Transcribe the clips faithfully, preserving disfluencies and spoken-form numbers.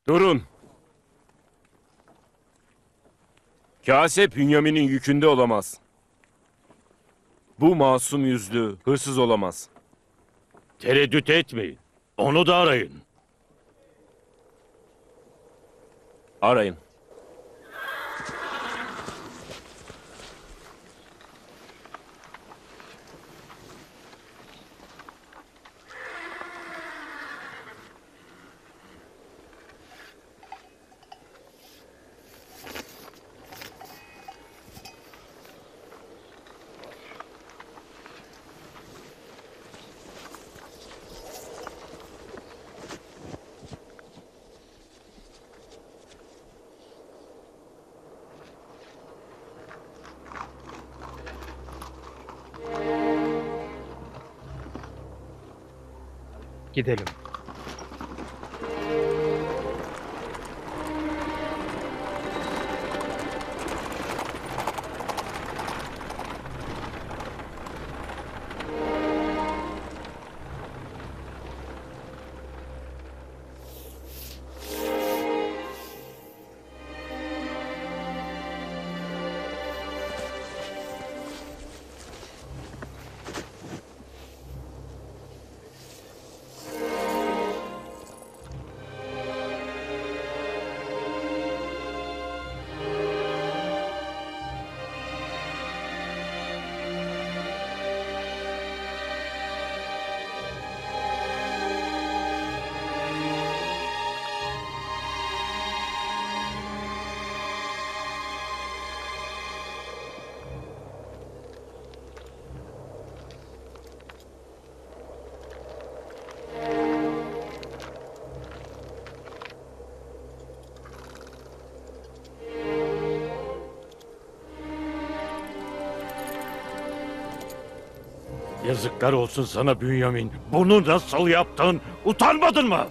Durun. Kase Bünyamin'in yükünde olamaz. Bu masum yüzlü hırsız olamaz. Tereddüt etmeyin. Onu da arayın. Arayın. Gidelim. Yazıklar olsun sana Bünyamin. Bunu nasıl yaptın? Utanmadın mı?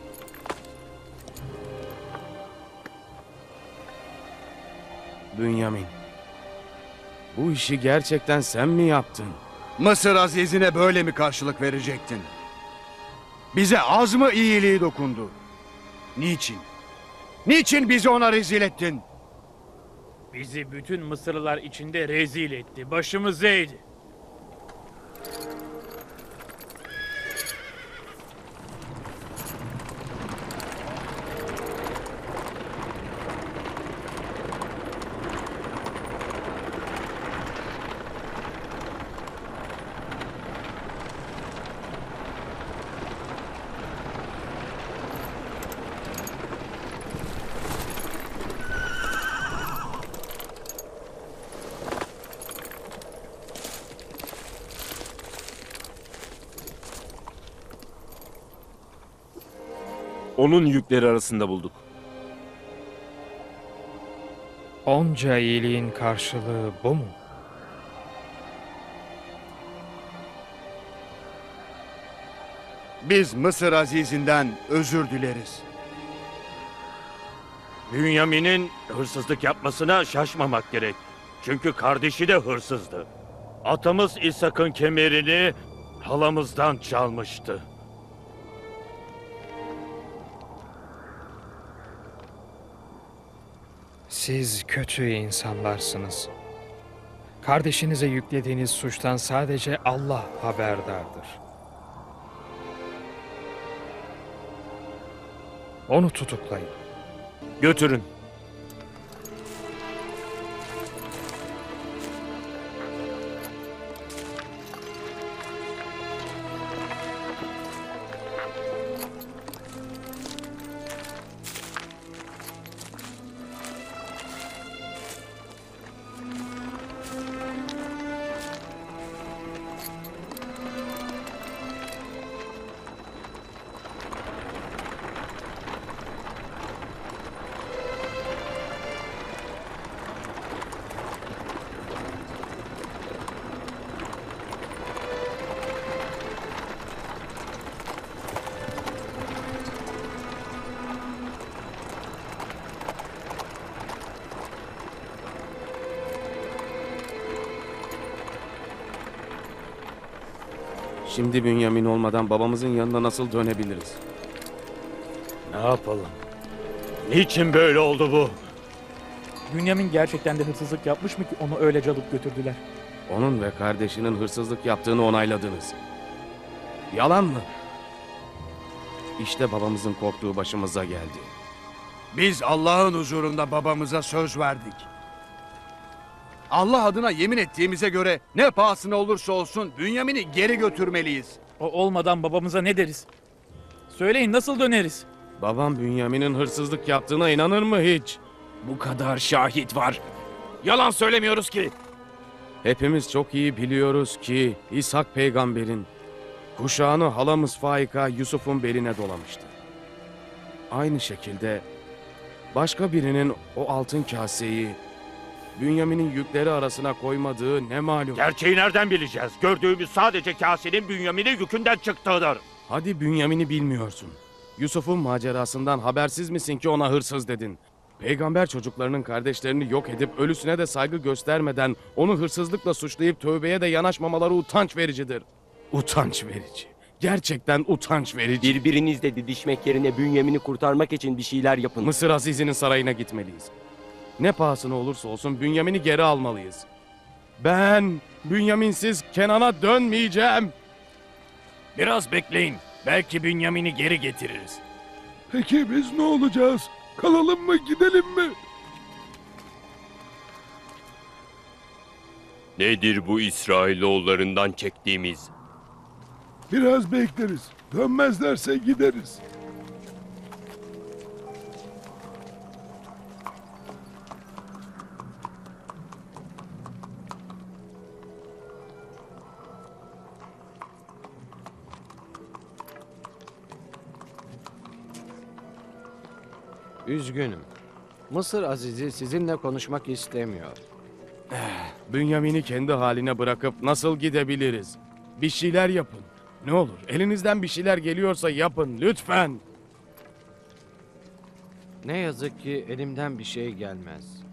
Bünyamin, bu işi gerçekten sen mi yaptın? Mısır Aziz'ine böyle mi karşılık verecektin? Bize az mı iyiliği dokundu? Niçin? Niçin bizi ona rezil ettin? Bizi bütün Mısırlılar içinde rezil etti. Başımızı eğdi. Onun yükleri arasında bulduk. Onca iyiliğin karşılığı bu mu? Biz Mısır Aziz'inden özür dileriz. Bünyamin'in hırsızlık yapmasına şaşmamak gerek. Çünkü kardeşi de hırsızdı. Atamız İshak'ın kemerini halamızdan çalmıştı. Siz kötü insanlarsınız. Kardeşinize yüklediğiniz suçtan sadece Allah haberdardır. Onu tutuklayın. Götürün. Şimdi Bünyamin olmadan babamızın yanına nasıl dönebiliriz? Ne yapalım? Niçin böyle oldu bu? Bünyamin gerçekten de hırsızlık yapmış mı ki onu öylece alıp götürdüler? Onun ve kardeşinin hırsızlık yaptığını onayladınız. Yalan mı? İşte babamızın korktuğu başımıza geldi. Biz Allah'ın huzurunda babamıza söz verdik. Allah adına yemin ettiğimize göre ne pahasına olursa olsun Bünyamin'i geri götürmeliyiz. O olmadan babamıza ne deriz? Söyleyin, nasıl döneriz? Babam Bünyamin'in hırsızlık yaptığına inanır mı hiç? Bu kadar şahit var. Yalan söylemiyoruz ki. Hepimiz çok iyi biliyoruz ki İshak peygamberin kuşağını halamız Faika Yusuf'un beline dolamıştı. Aynı şekilde başka birinin o altın kaseyi Bünyamin'in yükleri arasına koymadığı ne malum. Gerçeği nereden bileceğiz? Gördüğümüz sadece kasenin Bünyamin'in yükünden çıktığıdır. Hadi Bünyamin'i bilmiyorsun. Yusuf'un macerasından habersiz misin ki ona hırsız dedin? Peygamber çocuklarının kardeşlerini yok edip ölüsüne de saygı göstermeden onu hırsızlıkla suçlayıp tövbeye de yanaşmamaları utanç vericidir. Utanç verici. Gerçekten utanç verici. Birbirinizle didişmek yerine Bünyamin'i kurtarmak için bir şeyler yapın. Mısır Aziz'inin sarayına gitmeliyiz. Ne pahasına olursa olsun Bünyamin'i geri almalıyız. Ben Bünyaminsiz Kenan'a dönmeyeceğim. Biraz bekleyin. Belki Bünyamin'i geri getiririz. Peki biz ne olacağız? Kalalım mı, gidelim mi? Nedir bu İsrailoğullarından çektiğimiz? Biraz bekleriz. Dönmezlerse gideriz. Üzgünüm. Mısır Azizi sizinle konuşmak istemiyor. Bünyamin'i kendi haline bırakıp nasıl gidebiliriz? Bir şeyler yapın. Ne olur elinizden bir şeyler geliyorsa yapın lütfen. Ne yazık ki elimden bir şey gelmez.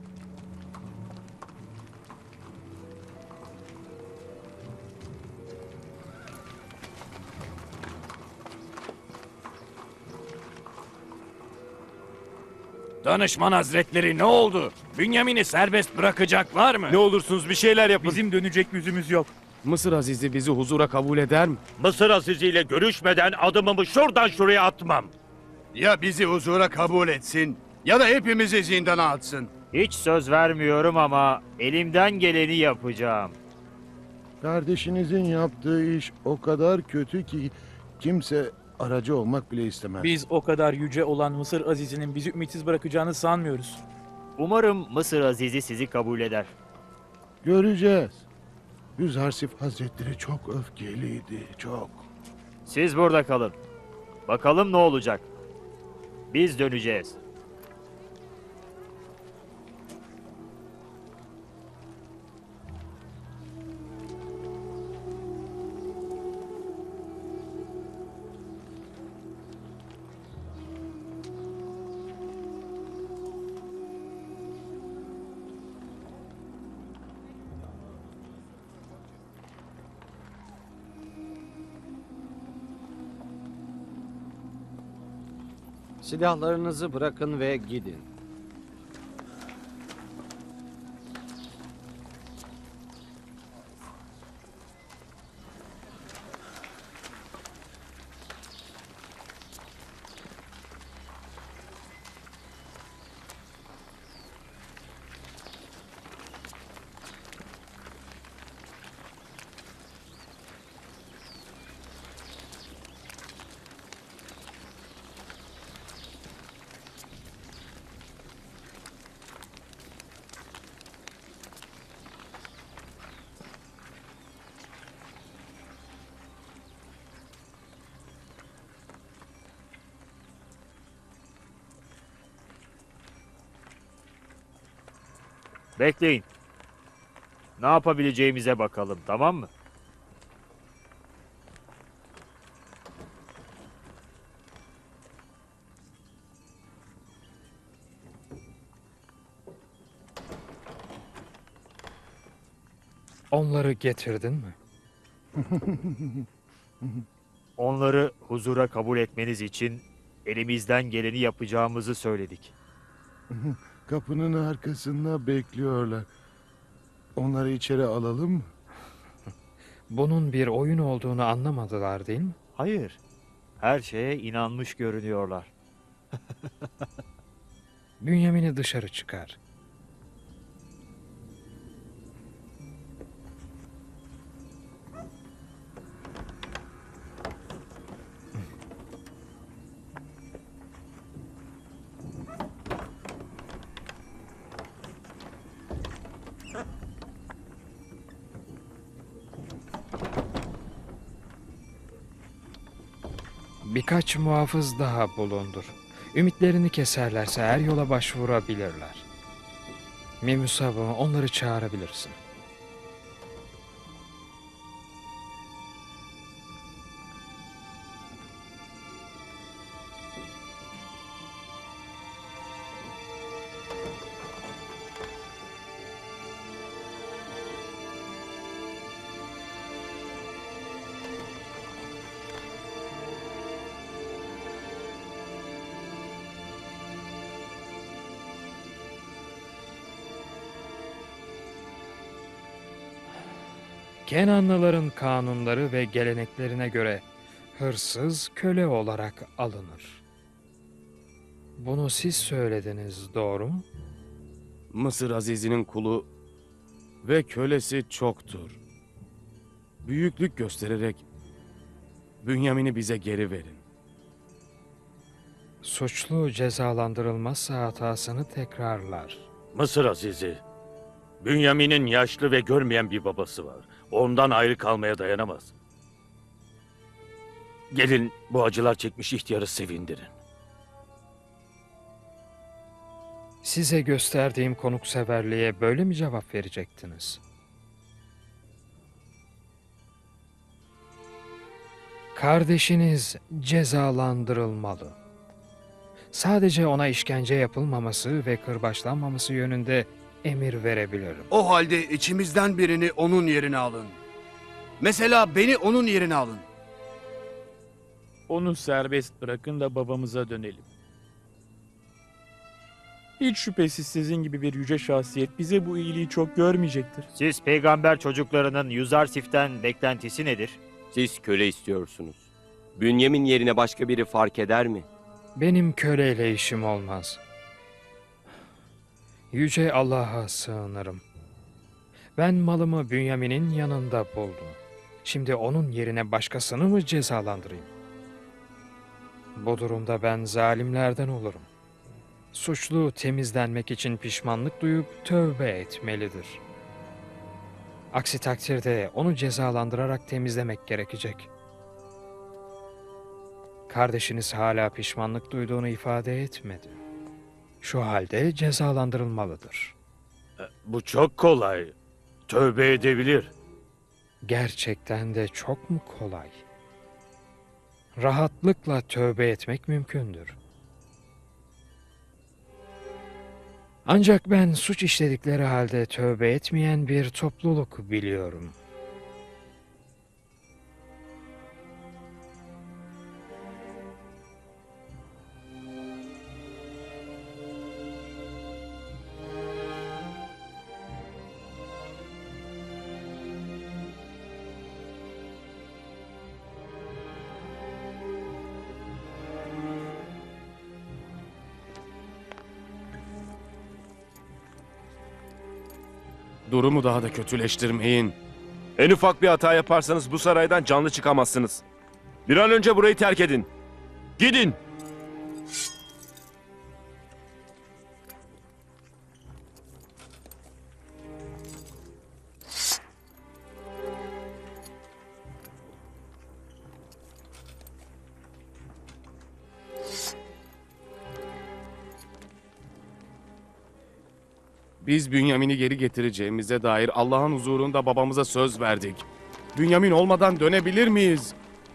Danışman Hazretleri ne oldu? Bünyamin'i serbest bırakacaklar mı? Ne olursunuz bir şeyler yapın. Bizim dönecek yüzümüz yok. Mısır Azizi bizi huzura kabul eder mi? Mısır Azizi ile görüşmeden adımımı şuradan şuraya atmam. Ya bizi huzura kabul etsin ya da hepimizi zindana atsın. Hiç söz vermiyorum ama elimden geleni yapacağım. Kardeşinizin yaptığı iş o kadar kötü ki kimse aracı olmak bile istemez. Biz o kadar yüce olan Mısır Azizi'nin bizi ümitsiz bırakacağını sanmıyoruz. Umarım Mısır Azizi sizi kabul eder. Göreceğiz. Yüzarsif Hazretleri çok öfkeliydi, çok. Siz burada kalın. Bakalım ne olacak. Biz döneceğiz. Silahlarınızı bırakın ve gidin. Bekleyin. Ne yapabileceğimize bakalım, tamam mı? Onları getirdin mi? Onları huzura kabul etmeniz için elimizden geleni yapacağımızı söyledik. Kapının arkasında bekliyorlar. Onları içeri alalım mı? Bunun bir oyun olduğunu anlamadılar değil mi? Hayır. Her şeye inanmış görünüyorlar. Bünyamin'i dışarı çıkar. Birkaç muhafız daha bulundur. Ümitlerini keserlerse her yola başvurabilirler. Mimusab'ı onları çağırabilirsin. Kenanlıların kanunları ve geleneklerine göre hırsız köle olarak alınır. Bunu siz söylediniz, doğru mu? Mısır Azizi'nin kulu ve kölesi çoktur. Büyüklük göstererek Bünyamin'i bize geri verin. Suçlu cezalandırılmazsa hatasını tekrarlar. Mısır Azizi, Bünyamin'in yaşlı ve görmeyen bir babası var. Ondan ayrı kalmaya dayanamaz. Gelin bu acılar çekmiş ihtiyarı sevindirin. Size gösterdiğim konukseverliğe böyle mi cevap verecektiniz? Kardeşiniz cezalandırılmalı. Sadece ona işkence yapılmaması ve kırbaçlanmaması yönünde emir verebilirim. O halde içimizden birini onun yerine alın. Mesela beni onun yerine alın. Onu serbest bırakın da babamıza dönelim. Hiç şüphesiz sizin gibi bir yüce şahsiyet bize bu iyiliği çok görmeyecektir. Siz peygamber çocuklarının Yuzarsif'ten beklentisi nedir? Siz köle istiyorsunuz. Bünyamin yerine başka biri fark eder mi? Benim köleyle işim olmaz. Yüce Allah'a sığınırım. Ben malımı Bünyamin'in yanında buldum. Şimdi onun yerine başkasını mı cezalandırayım? Bu durumda ben zalimlerden olurum. Suçlu temizlenmek için pişmanlık duyup tövbe etmelidir. Aksi takdirde onu cezalandırarak temizlemek gerekecek. Kardeşiniz hala pişmanlık duyduğunu ifade etmedi. Şu halde cezalandırılmalıdır. Bu çok kolay. Tövbe edebilir. Gerçekten de çok mu kolay? Rahatlıkla tövbe etmek mümkündür. Ancak ben suç işledikleri halde tövbe etmeyen bir topluluk biliyorum. Durumu daha da kötüleştirmeyin. En ufak bir hata yaparsanız bu saraydan canlı çıkamazsınız. Bir an önce burayı terk edin. Gidin. Biz Bünyamin'i geri getireceğimize dair Allah'ın huzurunda babamıza söz verdik. Bünyamin olmadan dönebilir miyiz?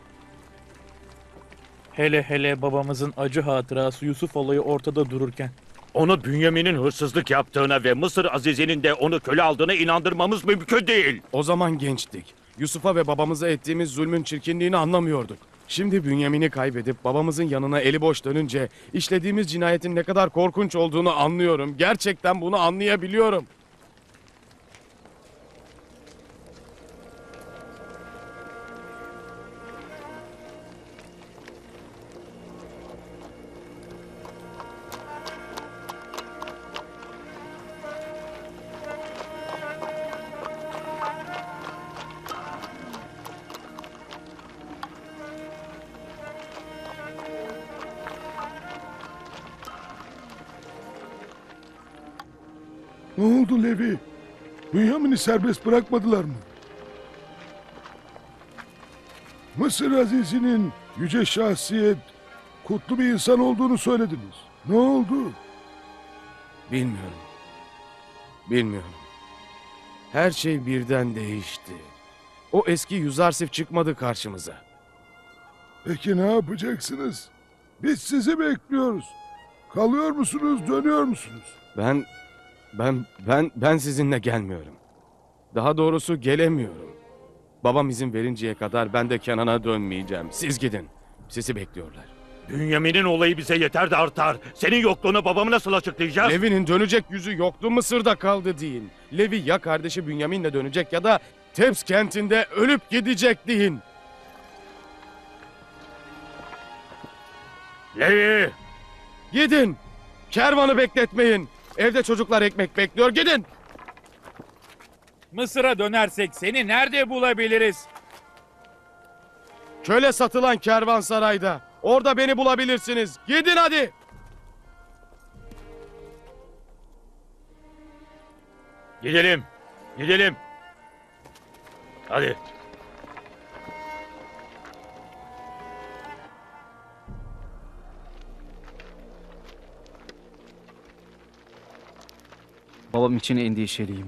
Hele hele babamızın acı hatırası Yusuf olayı ortada dururken. Onu Bünyamin'in hırsızlık yaptığına ve Mısır Azizi'nin de onu köle aldığına inandırmamız mümkün değil. O zaman gençtik. Yusuf'a ve babamıza ettiğimiz zulmün çirkinliğini anlamıyorduk. Şimdi Bünyamin'i kaybedip babamızın yanına eli boş dönünce işlediğimiz cinayetin ne kadar korkunç olduğunu anlıyorum. Gerçekten bunu anlayabiliyorum. Ne oldu Levi? Bünyamin'i serbest bırakmadılar mı? Mısır Aziz'inin yüce şahsiyet, kutlu bir insan olduğunu söylediniz. Ne oldu? Bilmiyorum. Bilmiyorum. Her şey birden değişti. O eski Yüzarsif çıkmadı karşımıza. Peki ne yapacaksınız? Biz sizi bekliyoruz. Kalıyor musunuz, dönüyor musunuz? Ben, ben, ben, ben sizinle gelmiyorum. Daha doğrusu gelemiyorum. Babam izin verinceye kadar ben de Kenan'a dönmeyeceğim. Siz gidin. Sizi bekliyorlar. Bünyamin'in olayı bize yeter de artar. Senin yokluğunu babamı nasıl açıklayacağız? Levi'nin dönecek yüzü yoktu, Mısır'da kaldı deyin. Levi ya kardeşi Bünyamin'le dönecek ya da Teps kentinde ölüp gidecek deyin. Levi! Gidin. Kervanı bekletmeyin. Evde çocuklar ekmek bekliyor. Gidin. Mısır'a dönersek seni nerede bulabiliriz? Köle satılan kervansarayda. Orada beni bulabilirsiniz. Gidin hadi. Gidelim. Gidelim. Hadi. Babam için endişeliyim.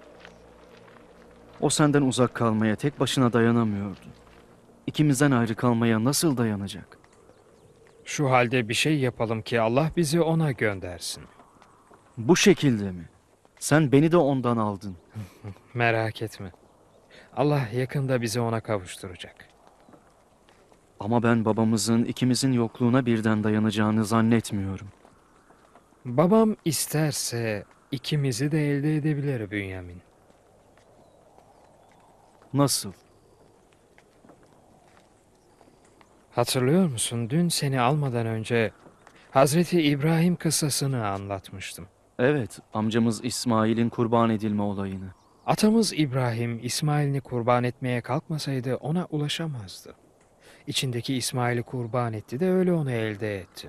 O senden uzak kalmaya tek başına dayanamıyordu. İkimizden ayrı kalmaya nasıl dayanacak? Şu halde bir şey yapalım ki Allah bizi ona göndersin. Bu şekilde mi? Sen beni de ondan aldın. Merak etme. Allah yakında bizi ona kavuşturacak. Ama ben babamızın ikimizin yokluğuna birden dayanacağını zannetmiyorum. Babam isterse ikimizi de elde edebilir Bünyamin. Nasıl? Hatırlıyor musun? Dün seni almadan önce Hazreti İbrahim kıssasını anlatmıştım. Evet, amcamız İsmail'in kurban edilme olayını. Atamız İbrahim İsmail'ini kurban etmeye kalkmasaydı ona ulaşamazdı. İçindeki İsmail'i kurban etti de öyle onu elde etti.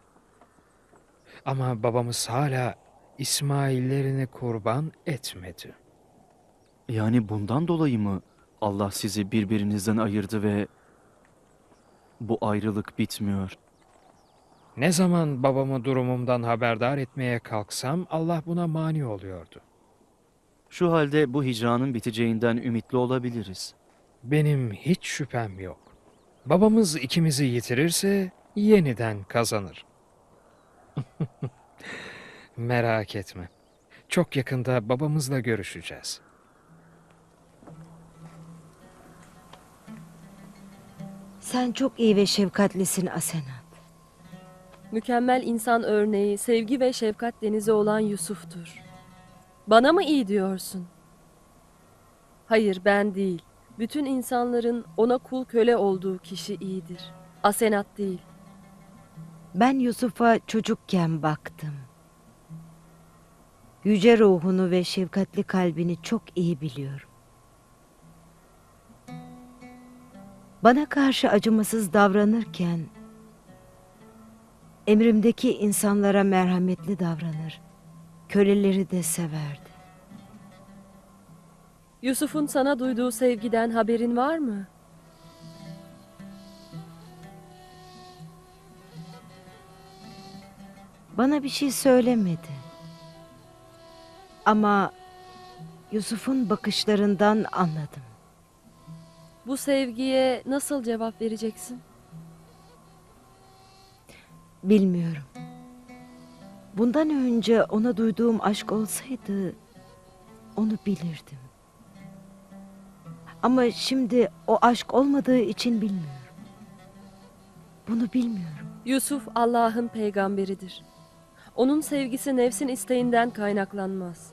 Ama babamız hala İsmail'lerini kurban etmedi. Yani bundan dolayı mı Allah sizi birbirinizden ayırdı ve bu ayrılık bitmiyor? Ne zaman babamı durumumdan haberdar etmeye kalksam Allah buna mani oluyordu. Şu halde bu hicranın biteceğinden ümitli olabiliriz. Benim hiç şüphem yok. Babamız ikimizi yitirirse yeniden kazanır. Merak etme. Çok yakında babamızla görüşeceğiz. Sen çok iyi ve şefkatlisin Asenat. Mükemmel insan örneği, sevgi ve şefkat denizi olan Yusuf'tur. Bana mı iyi diyorsun? Hayır, ben değil. Bütün insanların ona kul köle olduğu kişi iyidir. Asenat değil. Ben Yusuf'a çocukken baktım. Yüce ruhunu ve şefkatli kalbini çok iyi biliyorum. Bana karşı acımasız davranırken emrimdeki insanlara merhametli davranır. Köleleri de severdi. Yusuf'un sana duyduğu sevgiden haberin var mı? Bana bir şey söylemedi. Ama Yusuf'un bakışlarından anladım. Bu sevgiye nasıl cevap vereceksin? Bilmiyorum. Bundan önce ona duyduğum aşk olsaydı onu bilirdim. Ama şimdi o aşk olmadığı için bilmiyorum. Bunu bilmiyorum. Yusuf Allah'ın peygamberidir. Onun sevgisi nefsin isteğinden kaynaklanmaz.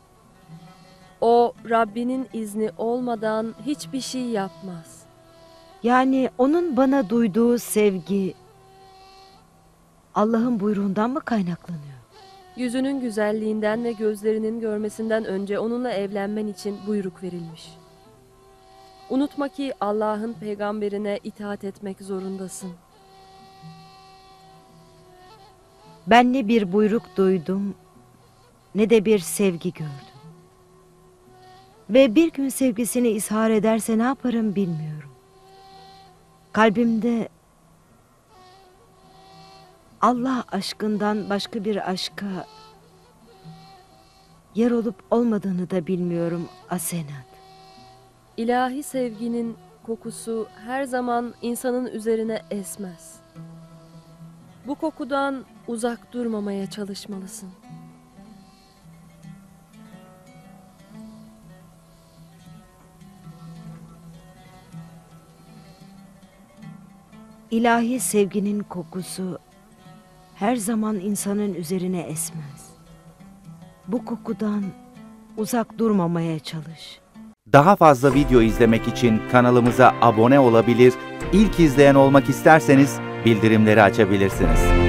O Rabbinin izni olmadan hiçbir şey yapmaz. Yani onun bana duyduğu sevgi Allah'ın buyruğundan mı kaynaklanıyor? Yüzünün güzelliğinden ve gözlerinin görmesinden önce onunla evlenmen için buyruk verilmiş. Unutma ki Allah'ın peygamberine itaat etmek zorundasın. Ben ne bir buyruk duydum ne de bir sevgi gördüm. Ve bir gün sevgisini izhar ederse ne yaparım bilmiyorum. Kalbimde Allah aşkından başka bir aşka yer olup olmadığını da bilmiyorum Asenat. İlahi sevginin kokusu her zaman insanın üzerine esmez. Bu kokudan uzak durmamaya çalışmalısın. İlahi sevginin kokusu her zaman insanın üzerine esmez. Bu kokudan uzak durmamaya çalış. Daha fazla video izlemek için kanalımıza abone olabilir, ilk izleyen olmak isterseniz bildirimleri açabilirsiniz.